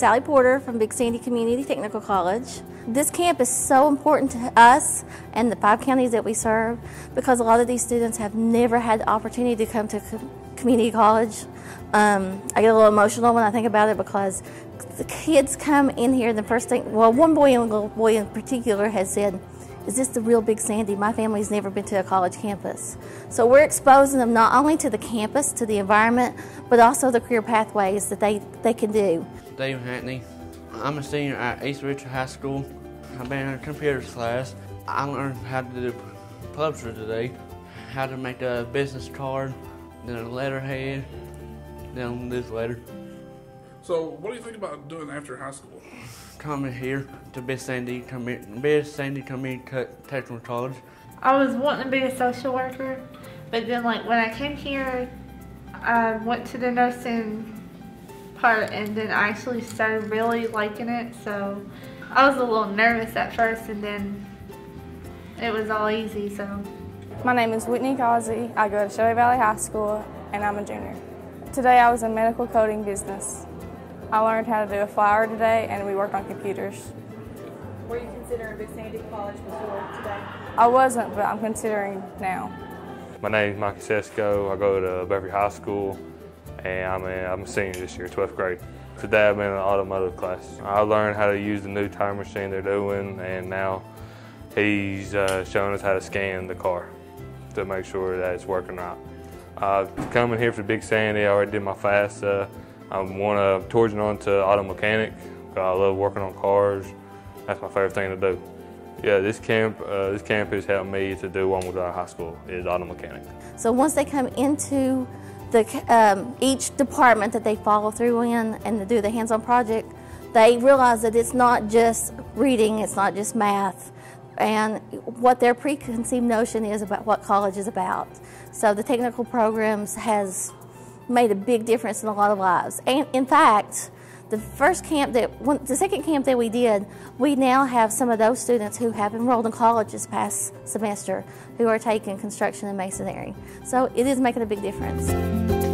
Sally Porter from Big Sandy Community Technical College. This camp is so important to us and the 5 counties that we serve because a lot of these students have never had the opportunity to come to community college. I get a little emotional when I think about it because the kids come in here and the first thing, well, one little boy in particular has said, "Is this the real Big Sandy? My family's never been to a college campus." So we're exposing them not only to the campus, to the environment, but also the career pathways that they can do. David Hackney. I'm a senior at East Richard High School. I've been in a computers class. I learned how to do publisher today, how to make a business card, then a letterhead, then a newsletter. So what do you think about doing after high school? Coming here to Big Sandy Community Technical College. I was wanting to be a social worker, but then when I came here, I went to the nursing part and then I actually started really liking it. So I was a little nervous at first and then it was all easy. So my name is Whitney Causey. I go to Shelby Valley High School and I'm a junior. Today I was in medical coding business. I learned how to do a flyer today and we worked on computers. Were you considering Big Sandy College before today? I wasn't, but I'm considering now. My name is Mike Sesko. I go to Beverly High School and I'm a senior this year, 12th grade. Today I've been in an automotive class. I learned how to use the new tire machine they're doing, and now he's showing us how to scan the car to make sure that it's working right. Coming here for Big Sandy, I already did my FAST. I want to towards on to auto mechanic. I love working on cars. That's my favorite thing to do. Yeah, this camp has helped me to do what I'm going to high school, is auto mechanic. So once they come into each department that they follow through in and to do the hands-on project, they realize that it's not just reading, it's not just math, and what their preconceived notion is about what college is about. So the technical programs has made a big difference in a lot of lives. And in fact, the second camp that we did, we now have some of those students who have enrolled in college this past semester who are taking construction and masonry. So it is making a big difference.